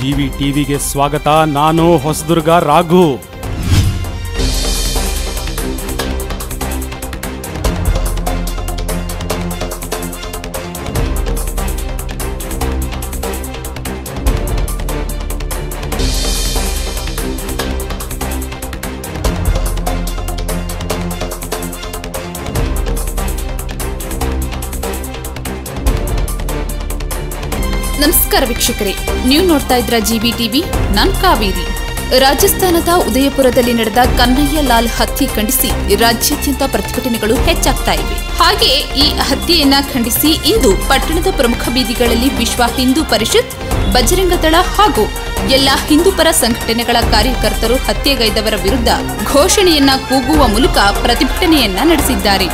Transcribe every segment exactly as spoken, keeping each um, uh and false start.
GV ಟಿವಿಗೆ ಸ್ವಾಗತ. ನಾನು ಹೊಸದುರ್ಗ ರಾಘು. ನಮಸ್ಕಾರ ವೀಕ್ಷಕರೇ, ನೀವು ನೋಡ್ತಾ ಇದ್ರ ಜಿವಿ ಟಿವಿ. ನಾನ್ ಕಾವೇರಿ. ರಾಜಸ್ಥಾನದ ಉದಯಪುರದಲ್ಲಿ ನಡೆದ ಕನ್ನಯ್ಯ ಲಾಲ್ ಹತ್ಯೆ ಖಂಡಿಸಿ ರಾಜ್ಯಾದ್ಯಂತ ಪ್ರತಿಭಟನೆಗಳು ಹೆಚ್ಚಾಗ್ತಾ ಇವೆ. ಹಾಗೆ ಈ ಹತ್ಯೆಯನ್ನ ಖಂಡಿಸಿ ಇಂದು ಪಟ್ಟಣದ ಪ್ರಮುಖ ಬೀದಿಗಳಲ್ಲಿ ವಿಶ್ವ ಹಿಂದೂ ಪರಿಷತ್, ಬಜರಂಗ ದಳ ಹಾಗೂ ಎಲ್ಲಾ ಹಿಂದೂಪರ ಸಂಘಟನೆಗಳ ಕಾರ್ಯಕರ್ತರು ಹತ್ಯೆಗೈದವರ ವಿರುದ್ಧ ಘೋಷಣೆಯನ್ನ ಕೂಗುವ ಮೂಲಕ ಪ್ರತಿಭಟನೆಯನ್ನ ನಡೆಸಿದ್ದಾರೆ.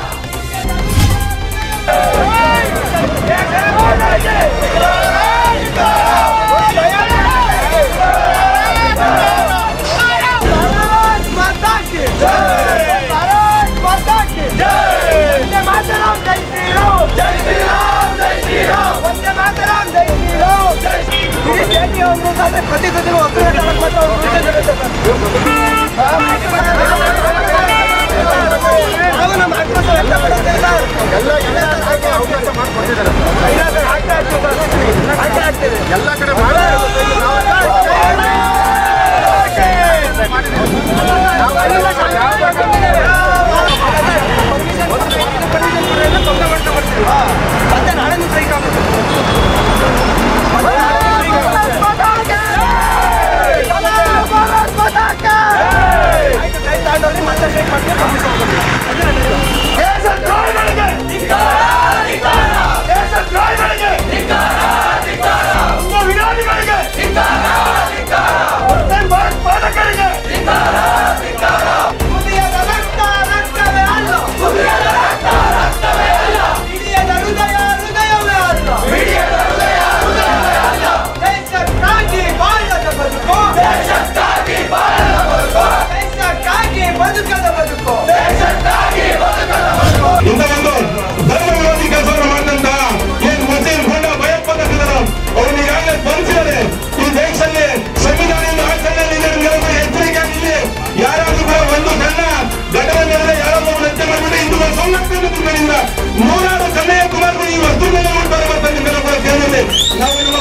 ಎಲ್ಲ ಕಡೆ ನೂರಾರು ಕನ್ನಯ್ಯ ಕುಮಾರಗಳು ಈ ವಸ್ತುಗಳನ್ನು ಮಾಡ್ತಾರೆ. ನಾವು ನಮ್ಮ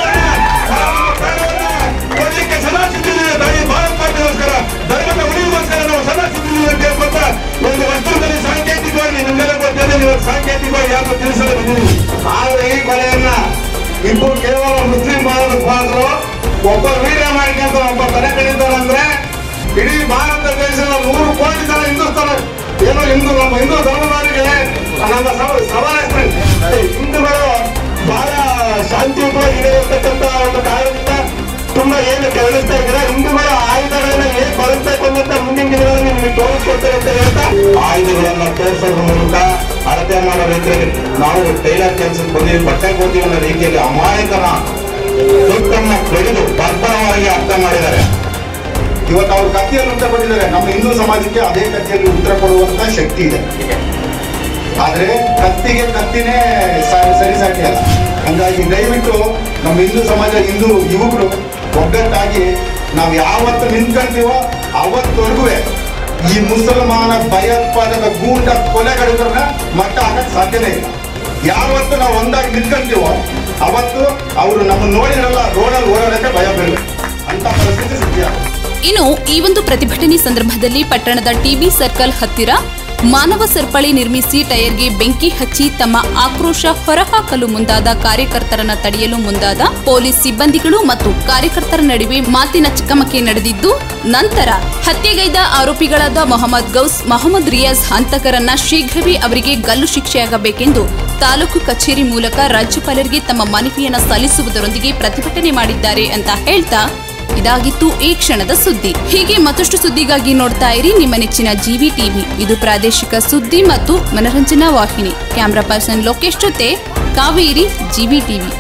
ಪ್ರಾಣವನ್ನ ಕೊಡ್ಲಿಕ್ಕೆ ಸದಾ ಸಿದ್ಧಿದ್ದೀವಿ. ತಾಯಿ ಭಾರತ ಮಾತೆಗೋಸ್ಕರ, ಧರ್ಮದ ಉಳಿಗೋಸ್ಕರ ನಾವು ಸದಾ ಸಿದ್ಧಿದ್ದೀವಿ ಅಂತ ಹೇಳ್ಕೊಳ್ತಾ ಒಂದು ವಸ್ತುದಲ್ಲಿ ಸಾಂಕೇತಿಕವಾಗಿ ನಿಮ್ಮೆಲ್ಲ ಗೊತ್ತಿದೆ. ನೀವು ಸಾಂಕೇತಿಕವಾಗಿ ಯಾರು ತಿಳಿಸಲು ಬಂದಿದ್ದೀವಿ. ಆದ್ರೆ ಈ ಕೊಲೆಯನ್ನ ಇದು ಕೇವಲ ಮುಸ್ಲಿಂ ಬಾಂಧವರು ಒಬ್ಬ ವೀರ್ಯ ಮಾಡಿಕೊಂತ ಒಬ್ಬ ತಲೆ ಕಡಿತಾರಂದ್ರೆ ಇಡೀ ಭಾರತ ದೇಶದ ನೂರು ಕೋಟಿ ಜನ ಹಿಂದೂಸ್ತಾನ ಏನೋ ಹಿಂದೂ ನಮ್ಮ ಹಿಂದೂ ಧರ್ಮದವರಿಗೆ ನಮ್ಮ ಸವಾಲು ಹಿಂದೂಗಳು ಬಹಳ ಶಾಂತಿಯುತವಾಗಿ ಇರತಕ್ಕಂತ ಒಂದು ಕಾರಣದಿಂದ ತುಂಬಾ ಏನು ಕೆರಳಿಸ್ತಾ ಇದ್ದೀರಾ. ಹಿಂದೂಗಳ ಆಯುಧಗಳನ್ನ ಹೇಗೆ ಬಳಸಬೇಕು ಅಂತ ಮುಂದಿನ ದಿನಗಳಲ್ಲಿ ನಿಮಗೆ ತೋರಿಸ್ಕೊಡ್ತೇವೆ ಅಂತ ಹೇಳ್ತಾ ಆಯುಧಗಳನ್ನ ತೋರಿಸೋದ್ರ ಮೂಲಕ ಅಳತೆ ಮಾಡೋ ರೀತಿಯಲ್ಲಿ ನಾವು ಟೈಲರ್ ಕೆಲಸಕ್ಕೆ ಬಂದಿವಿ, ಬಟ್ಟೆ ಕೊಡ್ತೀವಿ ಅನ್ನೋ ರೀತಿಯಲ್ಲಿ ಅಮಾಯಕನ ದುಡ್ಡನ್ನ ಬೆಳೆದು ಬರ್ಬರವಾಗಿ ಅರ್ಥ ಮಾಡಿದ್ದಾರೆ. ಇವತ್ತು ಅವ್ರ ಕಥೆಯಲ್ಲಿ ಉತ್ತರ ಕೊಟ್ಟಿದ್ದಾರೆ. ನಮ್ಮ ಹಿಂದೂ ಸಮಾಜಕ್ಕೆ ಅದೇ ಕಥೆಯಲ್ಲಿ ಉತ್ತರ ಕೊಡುವಂತ ಶಕ್ತಿ ಇದೆ. ಆದ್ರೆ ಕತ್ತಿಗೆ ಕತ್ತಿನೇ ಸರಿ ಸಾಟಿ ಅಲ್ಲ. ಹಂಗಾಗಿ ದಯವಿಟ್ಟು ನಮ್ಮ ಹಿಂದೂ ಸಮಾಜ, ಹಿಂದೂ ಯುವಕರು ಒಗ್ಗಟ್ಟಾಗಿ ನಾವು ಯಾವತ್ತು ನಿಂತ್ಕೊಂತೀವೋ ಅವತ್ತವರೆಗೂ ಈ ಮುಸಲ್ಮಾನ ಭಯೋತ್ಪಾದಕ ಗೂಂಡ ಕೊಲೆಗಡುಗರನ್ನ ಮಟ್ಟ ಹಾಕಕ್ ಸಾಧ್ಯನೇ ಇಲ್ಲ. ಯಾವತ್ತು ನಾವು ಒಂದಾಗಿ ನಿಂತ್ಕೊಂತೀವೋ ಅವತ್ತು ಅವರು ನಮ್ಮನ್ನು ನೋಡಿರಲ್ಲ, ರೋಡಲ್ಲಿ ಓಡಾಡಕ್ಕೆ ಭಯ ಬೀಳಬೇಕು ಅಂತ ಪರಿಸ್ಥಿತಿ ಸತ್ಯ. ಇನ್ನು ಈ ಒಂದು ಪ್ರತಿಭಟನೆ ಸಂದರ್ಭದಲ್ಲಿ ಪಟ್ಟಣದ ಟಿಬಿ ಸರ್ಕಲ್ ಹತ್ತಿರ ಮಾನವ ಸರಪಳಿ ನಿರ್ಮಿಸಿ ಟೈರ್ಗೆ ಬೆಂಕಿ ಹಚ್ಚಿ ತಮ್ಮ ಆಕ್ರೋಶ ಹೊರಹಾಕಲು ಮುಂದಾದ ಕಾರ್ಯಕರ್ತರನ್ನ ತಡೆಯಲು ಮುಂದಾದ ಪೊಲೀಸ್ ಸಿಬ್ಬಂದಿಗಳು ಮತ್ತು ಕಾರ್ಯಕರ್ತರ ನಡುವೆ ಮಾತಿನ ಚಕಮಕಿ ನಡೆದಿದ್ದು, ನಂತರ ಹತ್ಯೆಗೈದ ಆರೋಪಿಗಳಾದ ಮೊಹಮ್ಮದ್ ಗೌಸ್, ಮೊಹಮ್ಮದ್ ರಿಯಾಜ್ ಹಂತಕರನ್ನ ಶೀಘ್ರವೇ ಅವರಿಗೆ ಗಲ್ಲು ಶಿಕ್ಷೆಯಾಗಬೇಕೆಂದು ತಾಲೂಕು ಕಚೇರಿ ಮೂಲಕ ರಾಜ್ಯಪಾಲರಿಗೆ ತಮ್ಮ ಮನವಿಯನ್ನ ಸಲ್ಲಿಸುವುದರೊಂದಿಗೆ ಪ್ರತಿಭಟನೆ ಮಾಡಿದ್ದಾರೆ ಅಂತ ಹೇಳ್ತಾ ಇದಾಗಿತ್ತು ಈ ಕ್ಷಣದ ಸುದ್ದಿ. ಹೀಗೆ ಮತ್ತಷ್ಟು ಸುದ್ದಿಗಾಗಿ ನೋಡ್ತಾ ಇರಿ ನಿಮ್ಮ ನೆಚ್ಚಿನ ಜಿವಿ ಟಿವಿ. ಇದು ಪ್ರಾದೇಶಿಕ ಸುದ್ದಿ ಮತ್ತು ಮನರಂಜನಾ ವಾಹಿನಿ. ಕ್ಯಾಮರಾ ಪರ್ಸನ್ ಲೋಕೇಶ್ ಜೊತೆ Kaveri, G V TV.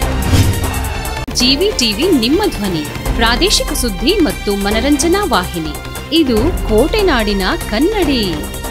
G V TV ನಿಮ್ಮ ಧ್ವನಿ, ಪ್ರಾದೇಶಿಕ ಸುದ್ದಿ ಮತ್ತು ಮನರಂಜನಾ ವಾಹಿನಿ. ಇದು ಕೋಟೆನಾಡಿನ ಕನ್ನಡಿ.